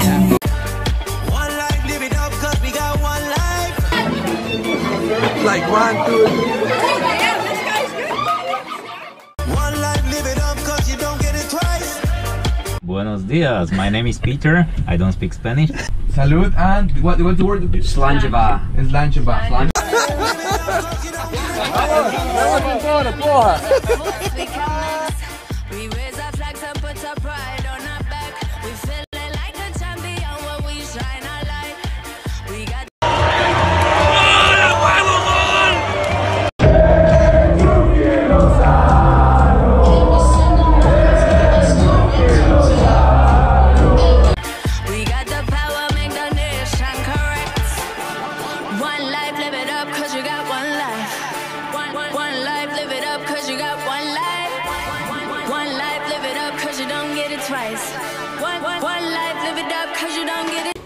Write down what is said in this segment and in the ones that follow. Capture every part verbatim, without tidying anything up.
Like one, two, three. Buenos dias, my name is Peter. I don't speak Spanish. Salud and what what's the word? Slanjava. Slanjava. Twice. One, one, one life, live it up, cause you don't get it.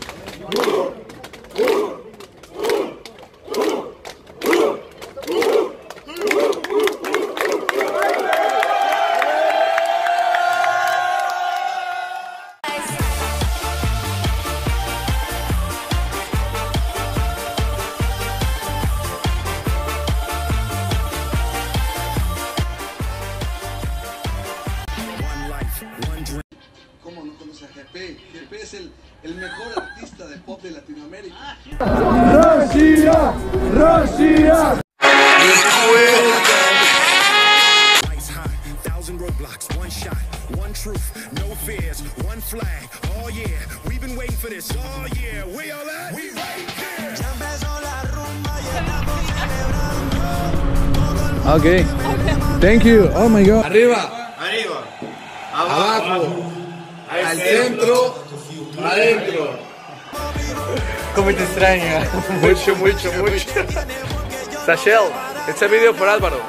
¿Cómo no conoce a G P? G P es el, el mejor artista de pop de Latinoamérica. Russia, Russia. Thousand roadblocks, one shot, one truth, no fears, one flag. Oh yeah, we've been waiting for this. Oh yeah, we all at? We right here. Okay. Thank you. Oh my God. Arriba, arriba, abajo, al centro, adentro. Cómo te extraña. Mucho, mucho, mucho. Sachel, este video por Álvaro.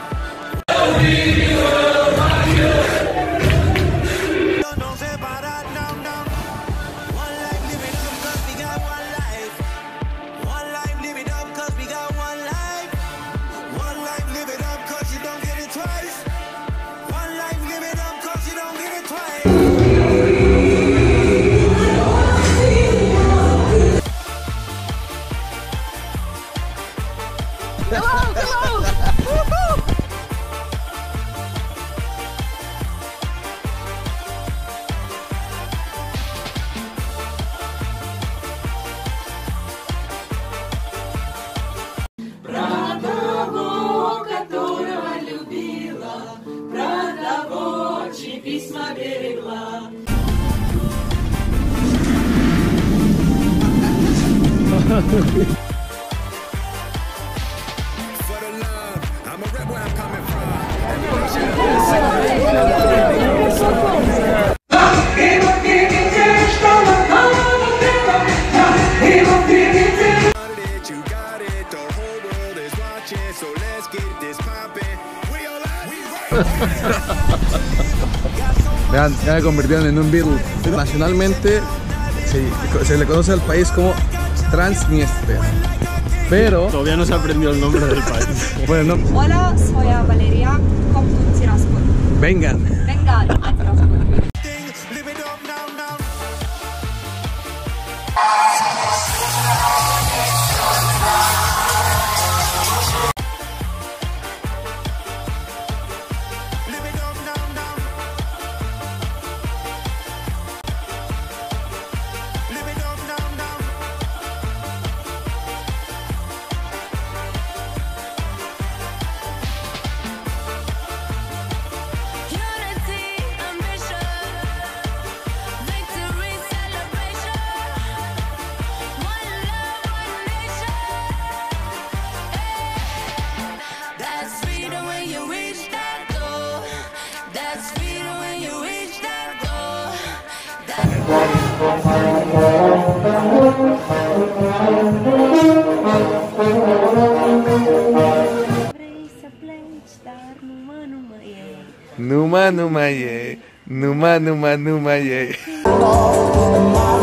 For the love, I'm a rep where I'm coming from. You got it, the whole world is watching, so let's get this poppin'. We all at? We right. Vean, ya me convirtieron en un Beatle. Nacionalmente se, se le conoce al país como Transnistria. Pero todavía no se aprendió el nombre del país. Bueno, no. Hola, soy Valeria. ¿Cómo te raspo? Vengan. Vengan, a te raspo. Numa numa ye, numa numa numa ye.